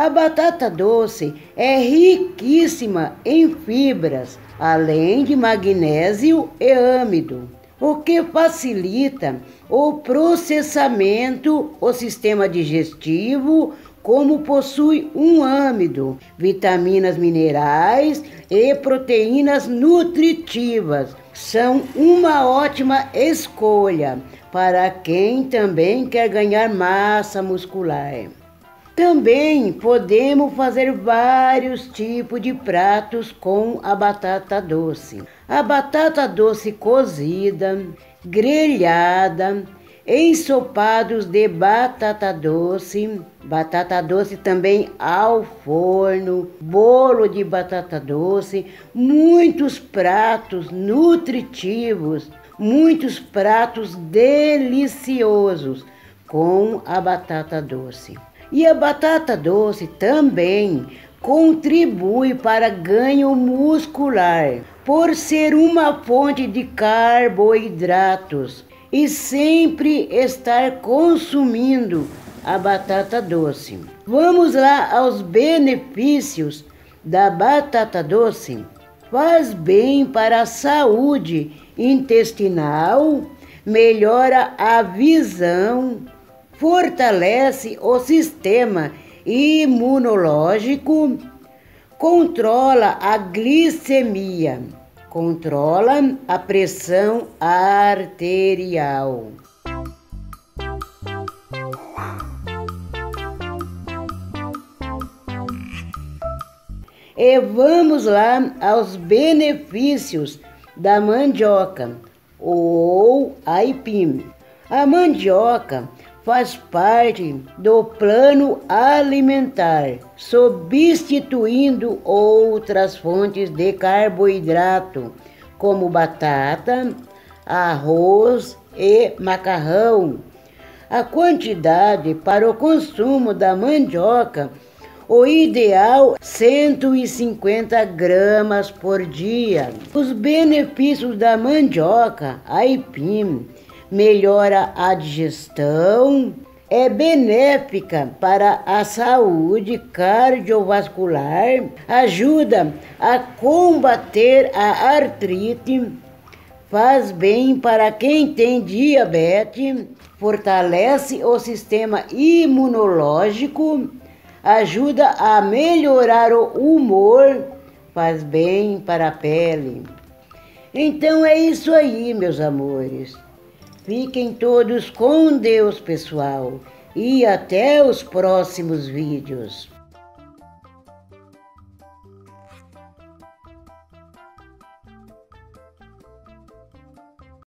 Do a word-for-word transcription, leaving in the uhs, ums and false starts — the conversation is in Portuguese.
batata doce é riquíssima em fibras, além de magnésio e âmido, o que facilita o processamento, o sistema digestivo, como possui um âmido, vitaminas minerais e proteínas nutritivas. São uma ótima escolha para quem também quer ganhar massa muscular. Também podemos fazer vários tipos de pratos com a batata doce. A batata doce cozida, grelhada, ensopados de batata doce, batata doce também ao forno, bolo de batata doce, muitos pratos nutritivos, muitos pratos deliciosos com a batata doce. E a batata doce também contribui para ganho muscular, por ser uma fonte de carboidratos e sempre estar consumindo a batata doce. Vamos lá aos benefícios da batata doce. Faz bem para a saúde intestinal, melhora a visão, fortalece o sistema imunológico, controla a glicemia, controla a pressão arterial. E vamos lá aos benefícios da mandioca ou aipim. A mandioca faz parte do plano alimentar, substituindo outras fontes de carboidrato, como batata, arroz e macarrão. A quantidade para o consumo da mandioca, o ideal, cento e cinquenta gramas por dia. Os benefícios da mandioca aipim: melhora a digestão, é benéfica para a saúde cardiovascular, ajuda a combater a artrite, faz bem para quem tem diabetes, fortalece o sistema imunológico, ajuda a melhorar o humor, faz bem para a pele. Então é isso aí, meus amores. Fiquem todos com Deus, pessoal, e até os próximos vídeos.